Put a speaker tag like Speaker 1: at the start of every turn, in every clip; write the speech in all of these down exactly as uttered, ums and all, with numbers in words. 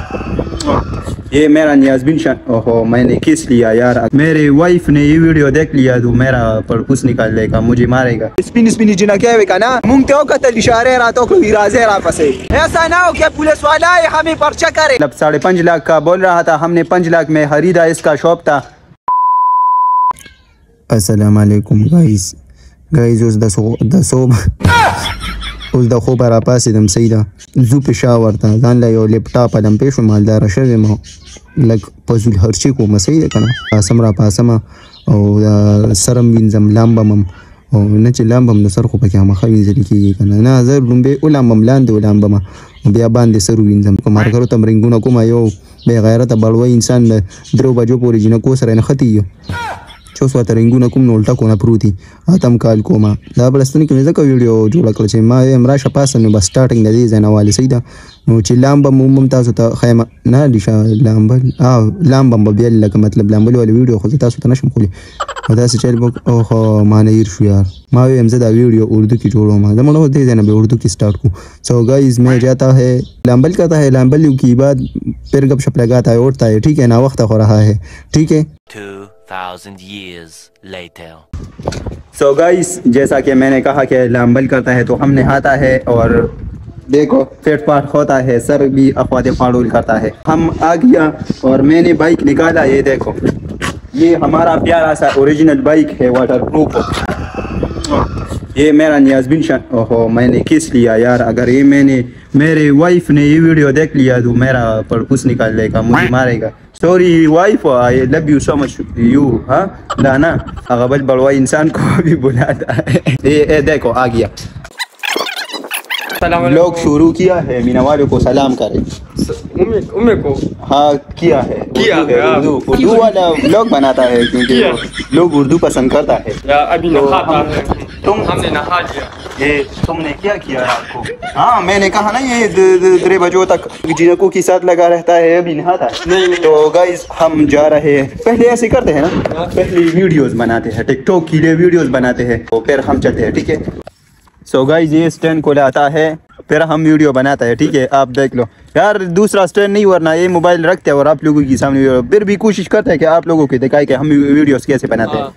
Speaker 1: ये मेरा नियाज़बिन शान, ओहो मैंने किस लिया यार। मेरी वाइफ ने ये वीडियो देख लिया तो मेरा परकुस निकाल लेगा, मुझे मारेगा। स्पिन स्पिन जिना क्या है ना मुंगते हो कतल इशारे रातों को इराजे रापसे। ऐसा ना हो कि पुलिस वाला है हमें पर्चा करे। मतलब साढ़े पाँच लाख का बोल रहा था, हमने पाँच लाख में खरीदा, इसका शॉप था।
Speaker 2: अस्सलाम वालेकुम गाइस गाइस उस दसो दसो उस दखो पर पास दम सईदा जू पेशावर था जान ला यो लैपटॉप अलम पेश मालदार शवे म लग पजुल हरची को मसई कना पासमरा पासमा और सरम विनजम लाम्बम او نه چې لامبم نو سر خو پکې مخه وینځل کېږي که نه نه زه لومبې ولامبم لاندې ولامبمه بیا باندې سر ووینځم که مارکرو تمرینګونه کومه یو بې غیرته بړوی انسان د درو بجو پورې جینکو سره نښتي یو چې اوس ورته رنګونه کوم نو الټه کونه پروتي اتم کال کومه دا بلستون کې مې ځکه ویډیو جوړه کړه چې ما یم راشه پاسه نو بس سټارټنګ د دې ځای نه والې صحیح ده نو چې لامبم عموم تاسو ته خیمه نه ډیشه لامبل او لامبم به بیا لکه مطلب لامبل والی ویډیو خو زه تاسو ته نشم خولی داسې چل بک اوهو معنی هیر شو یار ما ویم زه دا ویډیو اردو کې جوړوم زه مړو دې ځای نه به اردو کې سٹارٹ کو سو گائز میں جاتا ہے لامبل کرتا ہے لامبل کی بعد پھر گپ شپ لگاتا ہے اٹھتا ہے ٹھیک ہے نا وقت ہو رہا ہے ٹھیک ہے
Speaker 3: two thousand years later.
Speaker 1: So guys जैसा कि मैंने कहा कि लाम्बल करता है तो हम नहाता है और देखो पेट पाट होता है, सर भी अखवात फाड़ूल करता है। हम आ गया और मैंने बाइक निकाला, ये देखो ये हमारा प्यारा सा ओरिजिनल बाइक है वाटर प्रूफ। ये मेरा नियाज़बिन शान, ओहो मैंने किस लिया यार। अगर ये मैंने मेरी वाइफ ने ये वीडियो देख लिया तो मेरा परकुस निकाल लेगा, मुझे मारेगा। Sorry wife, I love you so much you. हाँ लाना अगबल बड़वा इंसान को भी बुलाता है। ये, ये देखो आ गया, लोग शुरू किया है, मीना वालों को सलाम करें।
Speaker 4: उम्मे उम्मे को
Speaker 1: हाँ किया है,
Speaker 4: किया है
Speaker 1: उर्दू उर्दू वाला व्लॉग बनाता है क्योंकि लोग उर्दू पसंद करता है।
Speaker 4: या अभी
Speaker 1: तो
Speaker 4: नहाता
Speaker 1: हम-
Speaker 4: है,
Speaker 1: तुम
Speaker 4: हमने नहा लिया।
Speaker 1: ये तुमने क्या किया आपको? हाँ मैंने कहा ना ये दो बजों तक जिनको के साथ लगा रहता है, अभी नहाता है।
Speaker 4: नहीं, नहीं।
Speaker 1: तो गाइस हम जा रहे हैं, पहले ऐसे करते हैं ना, पहले वीडियोस बनाते हैं, टिकटॉक के लिए वीडियोस बनाते हैं, तो फिर हम चलते हैं, ठीक है। सो गाइस ये स्टैंड को लाता है, फिर हम वीडियो बनाता है, ठीक है। आप देख लो यार, दूसरा स्टैंड नहीं, वरना ये मोबाइल रखते हैं और आप लोगों के सामने फिर भी कोशिश करते हैं कि आप लोगों को दिखाए कि हम वीडियोस कैसे बनाते हैं।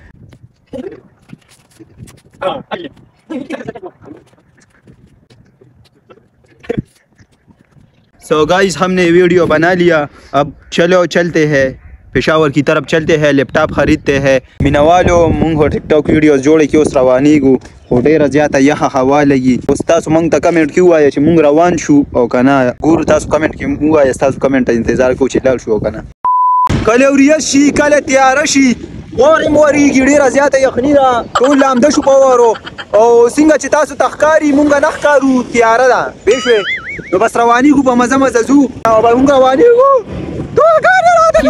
Speaker 1: सो गाइस हमने वीडियो बना लिया, अब चलो चलते हैं पेशावर की तरफ चलते हैं, लैपटॉप खरीदते हैं। मिनवालो मुंग टिकटॉक वीडियोस जोड़े कि उस रवानी को होटेर ज्यादा यहाँ हवा लगी उस्ताद मंग ता कमेंट क्यों आया मुंग रवान शू ओ कना गुरु तास कमेंट क्यों आया तास कमेंट इंतजार को चिल्लाल शू ओ कना कलेवरिया शी कले तैयार शी और मोरी गिडेर ज्यादा यखनीरा तो लामदा शू पवारो ओ सिंगा चितासु तखकारी मुंगा नखकारू तैयार दा बेशवे तो बस रवानी को बमजा मजा जू अब मुंग रवानी को तो गाने रात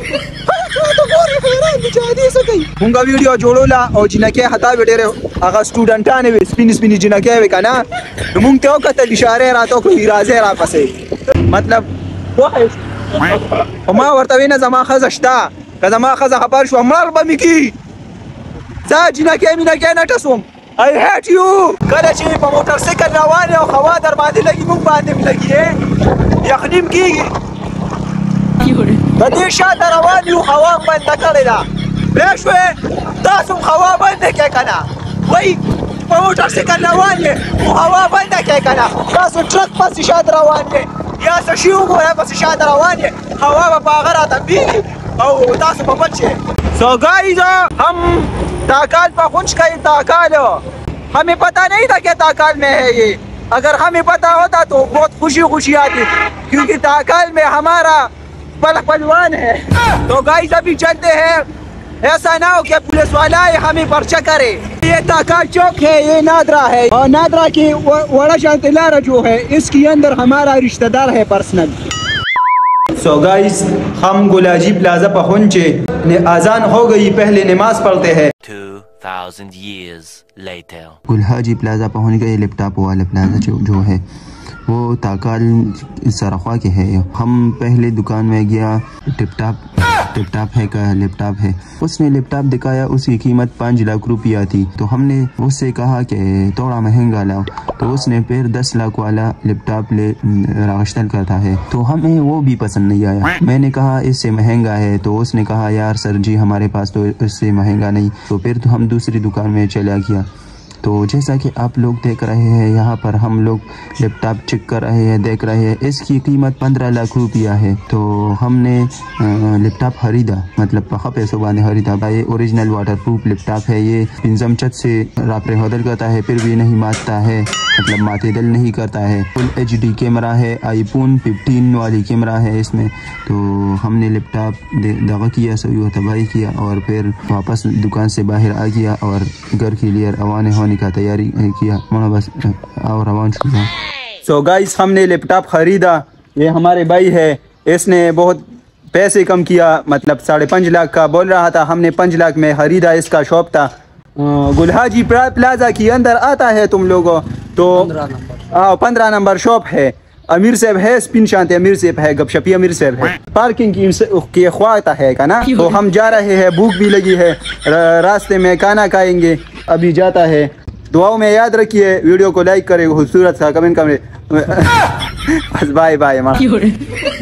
Speaker 1: मुंगा वीडियो जोड़ोला और जिना के हता बेटे रे अगर स्टूडेंट आने वे स्पिन स्पिन जिना के वे कना मुंग ते कतल इशारे रातों को इराजे रापसे मतलब वो है وما ورتوينا زما خزشتا كزما خز خبر شو امر بمکی زاجنا کیمینا کینا تاسوم I hate you کله چې په موټر سایکل روان او خوا در باندې لګي مونږ باندې لګي یخنیم کیږي په دې شاته روان یو خوا باندې کړی دا پېښوي تاسو خوا باندې کې کنه وای په موټر سایکل روان یې خوا باندې کې کنه تاسو ټرک پسې شاته روان یې یا څه شی وګوره پسې شاته روان یې هوا به هغه راته بیږي او تاسو په بل شي سو गाइस हम ताकाल पर खुश कई ताकाल हमें पता नहीं था कि ताकाल में है ये अगर हमें पता होता तो बहुत खुशी खुशी आती क्योंकि ताकाल में हमारा पल पहलवान है तो गाइस अभी चलते हैं ऐसा ना हो कि पुलिस वाला है हमें पर्चा करे ये ताकाल चौक है ये नादरा है और नादरा की वड़ा शांतिलारा जो है इसके अंदर हमारा रिश्तेदार है पर्सनल सो so गाइस हम गुलाजी प्लाजा पहुंचे ने आजान हो गई पहले नमाज पढ़ते हैं
Speaker 3: two thousand years later.
Speaker 2: Gulhaji Plaza पहुंच गए। लैपटॉप वाला प्लाजा जो, जो है वो ताकाल सरखा के है। हम पहले दुकान में गया टिपटॉप लैपटॉप है का लैपटॉप है। उसने लैपटॉप दिखाया, उसकी कीमत पाँच लाख रुपया थी। तो हमने उससे कहा कि थोड़ा महंगा लाओ, तो उसने फिर दस लाख वाला लैपटॉप ले राश्तल करता है। तो हमें वो भी पसंद नहीं आया। मैंने कहा इससे महंगा है, तो उसने कहा यार सर जी हमारे पास तो इससे महंगा नहीं। तो फिर तो हम दूसरी दुकान में चला गया। तो जैसा कि आप लोग देख रहे हैं, यहाँ पर हम लोग लैपटॉप चेक कर रहे हैं, देख रहे हैं। इसकी कीमत पंद्रह लाख रुपया है। तो हमने लैपटॉप खरीदा, मतलब पखा पैसों वाले खरीदा। ये ओरिजिनल वाटर प्रूफ लैपटॉप है। ये पिंजम छत से रापरे हदल करता है, फिर भी नहीं मारता है, मतलब माथे दल नहीं करता है। फुल एच डी कैमरा है, आईफोन फिफ्टीन वाली कैमरा है इसमें। तो हमने लैपटॉप दगा किया, सही तबाही किया और फिर वापस दुकान से बाहर आ गया और घर के लिए रवाना होने का तैयारी किया। मोना बस और रवान शुरू।
Speaker 1: सो गाइस हमने लैपटॉप खरीदा। ये हमारे भाई है, इसने बहुत पैसे कम किया, मतलब साढ़े पाँच लाख का बोल रहा था, हमने पाँच लाख में खरीदा। इसका शॉप था गुलहाजी प्लाजा के अंदर आता है तुम लोगों, तो हाँ पंद्रह नंबर शॉप है। अमीर साहब है, स्पिन शांति अमीर साहब है, गपशपी अमीर साहब है। पार्किंग की के ख्वाता है का ना। तो हम जा रहे हैं, भूख भी लगी है, रास्ते में खाना खाएंगे, अभी जाता है। दुआओं में याद रखिए, वीडियो को लाइक करें, खूबसूरत सा कमेंट करें। बस बाय बाय।